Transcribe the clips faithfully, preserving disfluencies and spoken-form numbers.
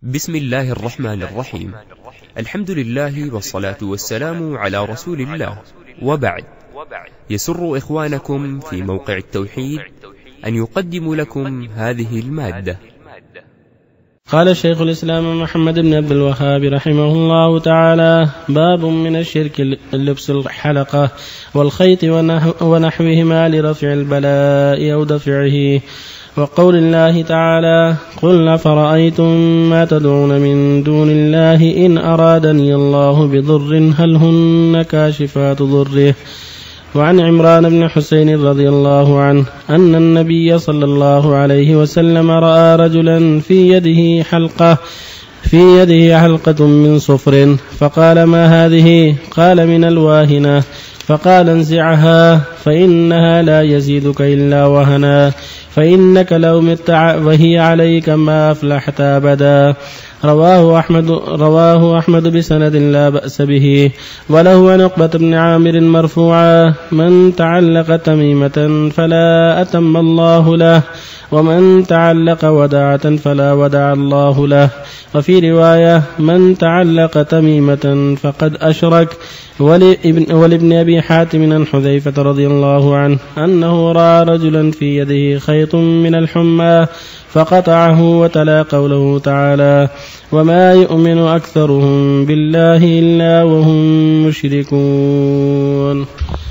بسم الله الرحمن الرحيم. الحمد لله والصلاة والسلام على رسول الله، وبعد. يسر إخوانكم في موقع التوحيد أن يقدم لكم هذه المادة. قال شيخ الإسلام محمد بن عبد الوهاب رحمه الله تعالى: باب من الشرك لبس الحلقة والخيط ونحوهما لرفع البلاء أو دفعه. وقول الله تعالى: قل أفرأيتم ما تدعون من دون الله إن أرادني الله بضر هل هن كاشفات ضره. وعن عمران بن حسين رضي الله عنه أن النبي صلى الله عليه وسلم رأى رجلا في يده حلقة في يده حلقة من صفر، فقال: ما هذه؟ قال: من الواهنة. فقال: انزعها فإنها لا يزيدك إلا وهنا، فإنك لو مت وهي عليك ما أفلحت أبدا. رواه أحمد, رواه أحمد بسند لا بأس به. وله عن عقبة بن عامر مرفوعا: من تعلق تميمة فلا أتم الله له، ومن تعلق وداعة فلا ودع الله له. وفي رواية: من تعلق تميمة فقد أشرك. ولابن أبي حاتم عن حذيفة رضي الله عنه أنه رأى رجلا في يده خيط من الحمى فقطعه، وتلا قوله تعالى: وما يؤمن أكثرهم بالله إلا وهم مشركون.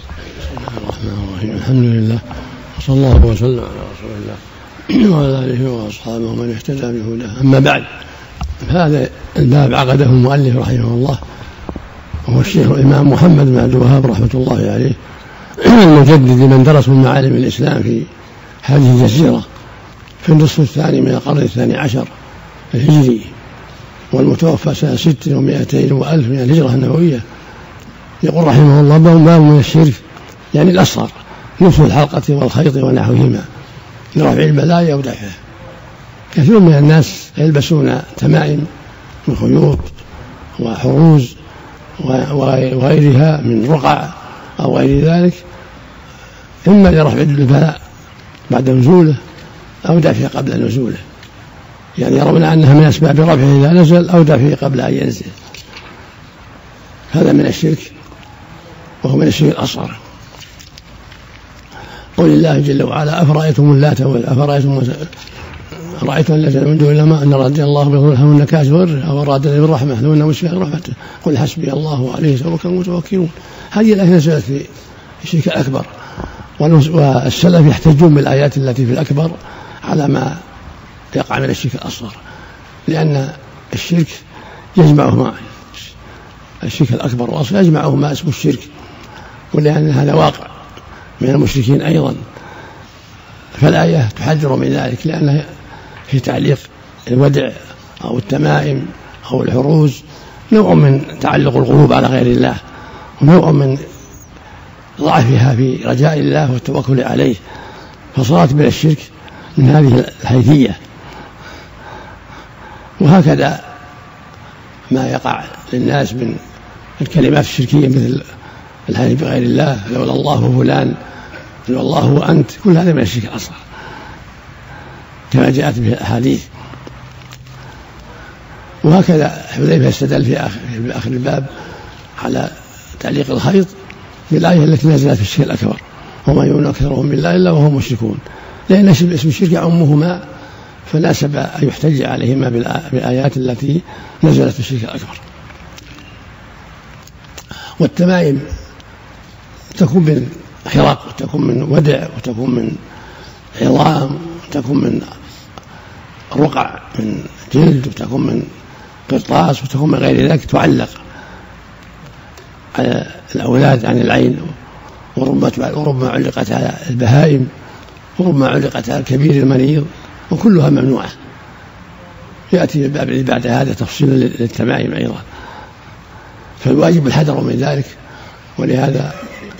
الحمد لله، وصلى الله وسلم على رسول الله وعلى آله وأصحابه ومن اهتدى بهداه. أما بعد، هذا الباب عقده المؤلف رحمه الله، وهو الشيخ الإمام محمد بن عبد الوهاب رحمة الله عليه، المجدد من درس من معالم الإسلام في هذه الجزيرة في النصف الثاني من القرن الثاني عشر الهجري، والمتوفى سنة ست ومائتين وألف من الهجرة النبوية. يقول رحمه الله: باب من الشرك يعني الأصغر، لبس الحلقة والخيط ونحوهما لرفع البلاء أو دفعه. كثير من الناس يلبسون تمائم من خيوط وحروز وغيرها من رقع أو غير ذلك، إما لرفع البلاء بعد نزوله أو دفعه قبل نزوله، يعني يرون أنها من أسباب رفعه إذا نزل أو دفعه قبل أن ينزل. هذا من الشرك، وهو من الشرك الأصغر. قول الله جل وعلا: أفرأيتم اللات أفرأيتم رأيتم الذين من دون الله أن رضي الله بهم هن كاشف أو أرادني بالرحمة لو أن مشفى رحمته قل حسبي الله وعليه توكل المتوكلون. هذه الآية نزلت في الشرك الأكبر، والسلف يحتجون بالآيات التي في الأكبر على ما يقع من الشرك الأصغر، لأن الشرك يجمعهما، الشرك الأكبر والأصغر يجمعهما اسم الشرك، ولأن هذا واقع من المشركين أيضا. فالآية تحذر من ذلك، لأنها في تعليق الودع أو التمائم أو الحروز نوع من تعلق القلوب على غير الله، ونوع من ضعفها في رجاء الله والتوكل عليه، فصارت من الشرك من هذه الحيثية. وهكذا ما يقع للناس من الكلمات الشركية مثل الحلف بغير الله، لولا الله وفلان، لولا الله وأنت، كل هذا من الشرك الأصغر كما جاءت به الأحاديث. وهكذا حذيفة استدل في آخر, في آخر الباب على تعليق الخيط بالآية التي نزلت في الشرك الأكبر: وما يؤمن أكثرهم بالله إلا وهم مشركون، لأن اسم الشرك يعمهما، فناسب أن يحتج عليهما بالآيات التي نزلت في الشرك الأكبر. والتمائم تكون من خرق، وتكون من ودع، وتكون من عظام، وتكون من رقع من جلد، وتكون من قرطاس، وتكون من غير ذلك، تعلق على الأولاد عن العين، وربما علقت على البهائم، وربما علقت على الكبير المريض، وكلها ممنوعة. يأتي الباب بعد هذا تفصيل للتمائم أيضا، فالواجب الحذر من ذلك. ولهذا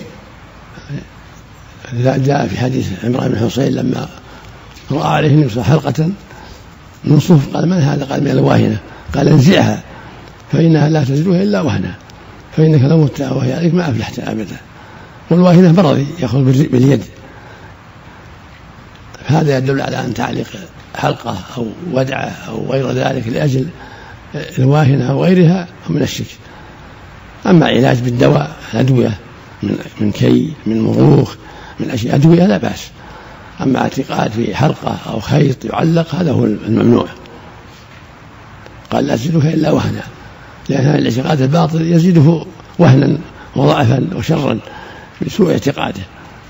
جاء في حديث عمران بن حسين لما رأى عليه النبي حلقة من صف قال: من هذا؟ قال: من الواهنة. قال: انزعها فإنها لا تزيدها إلا وهنا، فإنك لو مت وهي عليك ما أفلحت أبدا. والواهنة مرض يأخذ باليد، هذا يدل على أن تعليق حلقة أو ودعة أو غير ذلك لأجل الواهنة أو غيرها من الشرك. أما علاج بالدواء الأدوية من, من كي من مروخ من أشياء أدوية لا بأس. أما اعتقاد في حلقة أو خيط يعلق هذا هو الممنوع. قال لا تزيدك إلا وهنا، لأن هذا الاعتقاد الباطل يزيده وهنا وضعفا وشرا بسوء اعتقاده.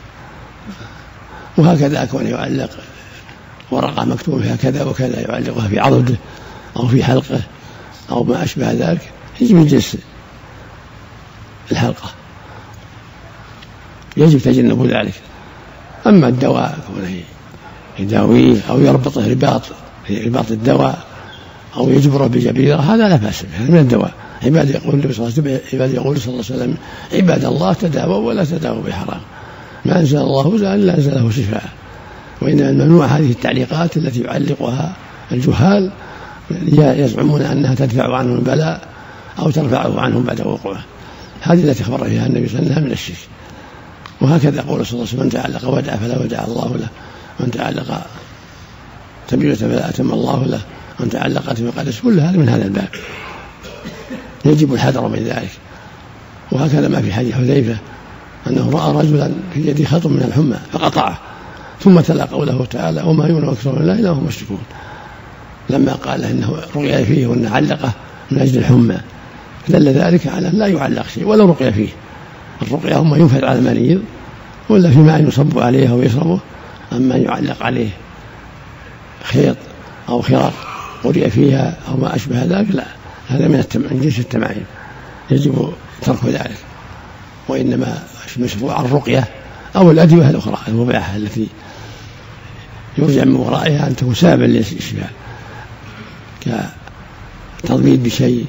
وهكذا كون يعلق ورقة مكتوب فيها كذا وكذا يعلقها في عضده أو في حلقه أو ما أشبه ذلك يجب من جنس الحلقة، يجب تجنب ذلك. أما الدواء كونه يداويه أو يربطه رباط رباط الدواء أو يجبره بجبيرة هذا لا بأس به من الدواء. عباد يقول صلى الله عليه وسلم عباد الله تداووا ولا تداووا بحرام، ما أنزل الله داء إلا أنزله شفاء. وإنما الممنوع هذه التعليقات التي يعلقها الجهال يزعمون أنها تدفع عنهم البلاء أو ترفعه عنهم بعد وقوعه، هذه التي أخبر فيها النبي صلى الله عليه وسلم من الشرك. وهكذا قول صلى الله عليه وسلم من تعلق ودع فلا ودع الله له، من تعلق تميمة فلا أتم الله له، من تعلق بقدس، كل هذا من هذا الباب يجب الحذر من ذلك. وهكذا ما في حديث حذيفة أنه رأى رجلا في يده خط من الحمى فقطعه، ثم تلا قوله تعالى وما يؤمن أكثر من الله إلا هم مشركون، لما قال إنه رقي فيه وأن علقه من أجل الحمى، دل ذلك على أن لا يعلق شيء ولا رقي فيه. الرقية هم ينفذ على المريض ولا في ماء يصب عليه أو يشربه، أما يعلق عليه خيط أو خراق قرئ فيها أو ما أشبه ذلك لا، هذا من جنس التمائم يجب ترك ذلك. وإنما مشروع الرقية أو الأدوية الأخرى المباحة التي يرجع من ورائها أن تكون سببا للشفاء، كتضميد بشيء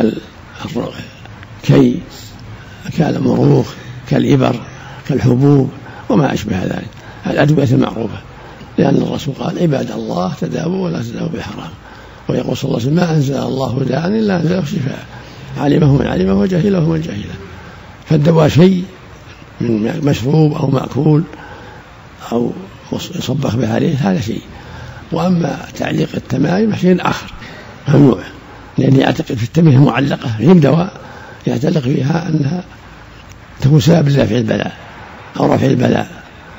كي كالمروخ كالإبر كالحبوب وما أشبه ذلك، الأدوية المعروفة، لأن الرسول قال عباد الله تداووا ولا تداووا بحرام. ويقول صلى الله عليه وسلم ما أنزل الله داء إلا أنزله شفاء، علمه من علمه وجهله من جهله. فالدواء شيء من مشروب أو مأكول أو يصبخ به عليه هذا شيء، وأما تعليق التمائم شيء آخر ممنوع، لأن يعتقد في التميم المعلقة هي دواء يعتقد فيها أنها تكون سبب لرفع البلاء أو رفع البلاء،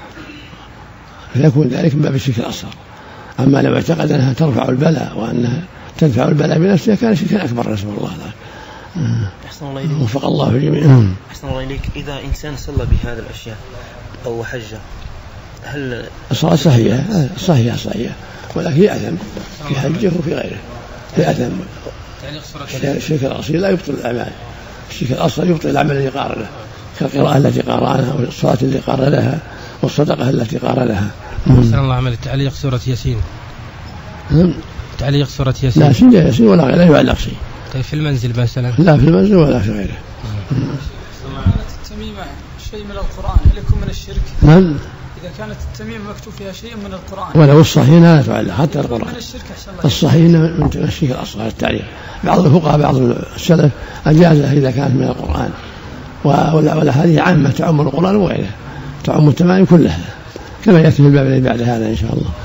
فيكون ذلك من باب الشرك الأصغر. أما لو اعتقد أنها ترفع البلاء وأنها تدفع البلاء بنفسها كان شركا أكبر، نسأل الله العافية. وفق الله الجميع. أحسن الله إليك. إذا إنسان صلى بهذه الأشياء أو حج هل الصلاة صحيحة؟ صحيحة صحيحة، ولكن يأثم في حجه وفي غيره، يأثم. الشرك الأصيل لا يبطل الأعمال، الشرك الأصغر يبطل العمل الذي قارنه، كالقراءة التي قارنها والصلاة التي قارنها والصدقة التي قارنها. أحسن الله عمل تعليق سورة ياسين. تعليق سورة ياسين لا شيء ياسين ولا غيره، لا يعلق شيء. طيب في المنزل مثلا؟ لا في المنزل ولا في غيره. التميمة شيء من القرآن هل يكون من الشرك؟ نعم. إذا كانت التميمة مكتوب فيها شيء من القرآن ولو الصحيح لا تعلق حتى القرآن. من الشرك الصحيح من الشرك الأصغر التعليق. بعض الفقهاء بعض السلف أجازه إذا كانت من القرآن، والأحاديث عامة تعم القرآن وغيره، تعم التمائم كلها كما يأتي في الباب الذي بعد هذا إن شاء الله.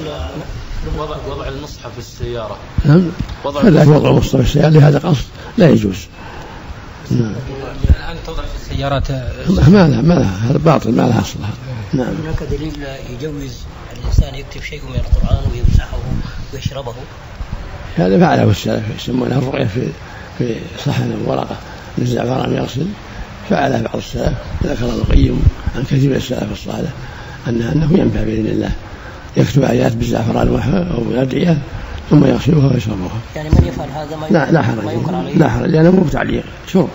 وضع وضع المصحف في السيارة. نعم. كذلك وضع المصحف في السيارة لهذا قصد لا يجوز. نعم. الآن توضع في السيارات ما لها ما لها هذا باطل ما لها أصلها. نعم. هناك دليل يجوز الإنسان يكتب شيء من القرآن ويمسحه ويشربه؟ هذا فعله السلف يسمونه الرقية في في صحن ورقة من الزعفران يغسل، فعله بعض السلف. ذكر ابن القيم عن كثير من السلف الصالح أنه أنه ينفع بإذن الله، يكتب آيات بالزعفران أو بالأدعية ثم يغسلها ويشربها. يعني من يفعل هذا ما لا لا حرج لا حرج لأنه مو بتعليق شرب.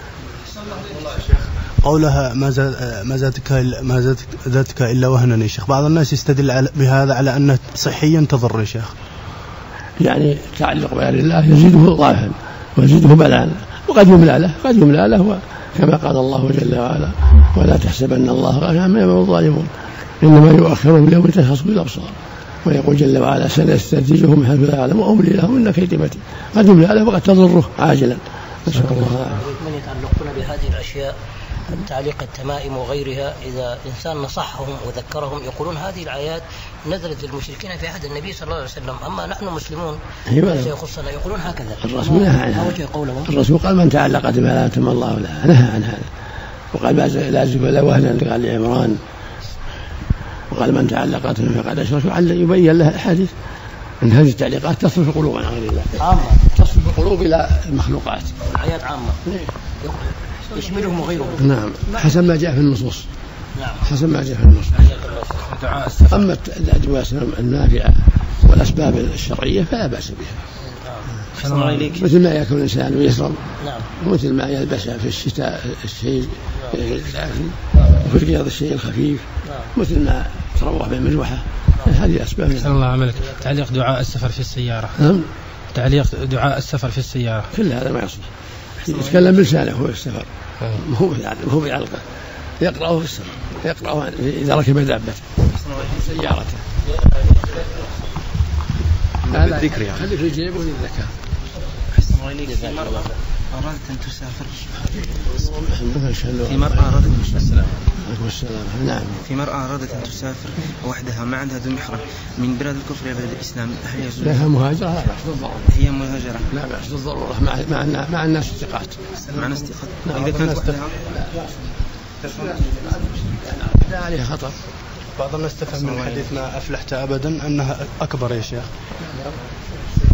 قولها ما ما زادتك ما زادتك إلا وهنا يا شيخ، بعض الناس يستدل بهذا على أنه صحيا تضر يا شيخ. يعني تعلق بغير الله يزيده ضعفا ويزيده بلاء، وقد يملأ له قد يملأ له كما قال الله جل وعلا ولا تحسبن الله غافلا عما يعمل الظالمون إنما يؤخرهم ليوم تشخص فيه الأبصار. ويقول جل وعلا سنستدرجهم من حيث لا يعلمون وأملي لهم إن كيدي متين. قد يملأ له وقد تضره عاجلا. نسأل الله العافية. من يتعلقون بهذه الأشياء تعليق التمائم وغيرها، إذا إنسان نصحهم وذكرهم يقولون هذه الآيات نزلت المشركين في عهد النبي صلى الله عليه وسلم، أما نحن مسلمون أيوة. سيخصنا يقولون هكذا. الرسول نهى عنها. الرسول قال من تعلق بما لا أتم الله لها، نهى عن هذا، وقال لا زف ولا وهنا قال لعمران، وقال من تعلقت فقد أشرك. يبين لها الحديث أن هذه التعليقات تصرف القلوب عن غير الله، عامة تصرف القلوب إلى المخلوقات، الآيات عامة يشملهم وغيرهم. نعم، حسب ما جاء في النصوص. نعم، حسب ما جاء في النصوص. أما الأدوية النافعة والأسباب الشرعية فلا بأس بها، مثل ما يأكل الإنسان ويشرب، ومثل ما يلبس في الشتاء الشيء الدافئ، وفي الرياض الشيء الخفيف، مثل ما تروح بالمروحة. هذه أسباب. أحسن الله عملك. تعليق دعاء السفر في السيارة. نعم. تعليق دعاء السفر في السيارة كل هذا ما يصلح، يتكلم بلسانه هو السفر، هو هو بعلقه، يقرأه في السفر، يقرأه إذا ركب دابته سيارته. هذا الذكر يعني خلي في جيبه للذكاء. أحسن الله إليك. في مرأة أرادت أن تسافر، في مرأة أرادت أن تسافر نعم في مرأة أرادت أن تسافر وحدها ما عندها ذو محرم من بلاد الكفر إلى بلاد الإسلام، هل يجوز؟ لها مهاجرة؟ لا بأس بالضرورة. هي مهاجرة؟ لا بأس بالضرورة، مع مع مع الناس الثقات. مع الناس الثقات. إذا كانت وحدها لا عليها خطر. بعض الناس تفهم من الحديث ما أفلحت أبدا أنها أكبر يا شيخ.